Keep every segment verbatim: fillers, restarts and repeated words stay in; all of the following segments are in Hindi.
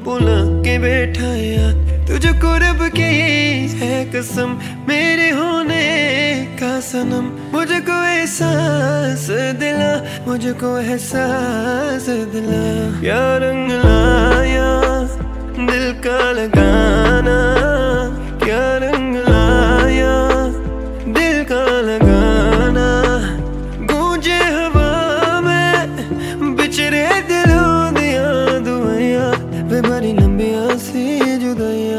बुला के बैठाया, तुझको रब की है कसम मेरे होने का सनम। मुझको एहसास दिला, मुझको एहसास दिला। क्या रंग लाया दिल का लगाना, क्या रंग लाया दिल का लगाना। गूंजे हवा में बिछड़े दिलों दिया दुआया, वे बड़ी लंबिया सी जुदाइया।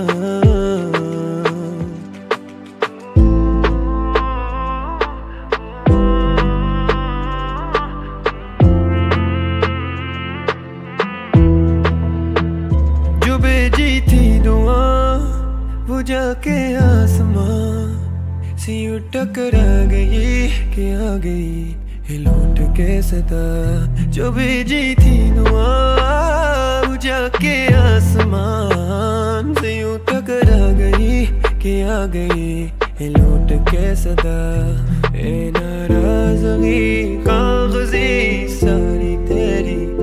जो भेजी थी दुआ वो जाके आसमां से यूं टकरा गई कि आ गई लौट के सदा। जो भेजी थी दुआ वो जाके आसमान से यूं टकरा गई कि आ गई लौट के सदा। ए नाराज़गी कागज़ी सारी तेरी